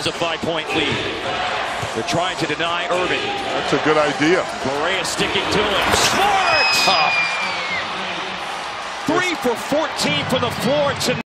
It's a 5-point lead. They're trying to deny Irving. That's a good idea. Correa sticking to him. Smart! 3 for 14 from the floor tonight.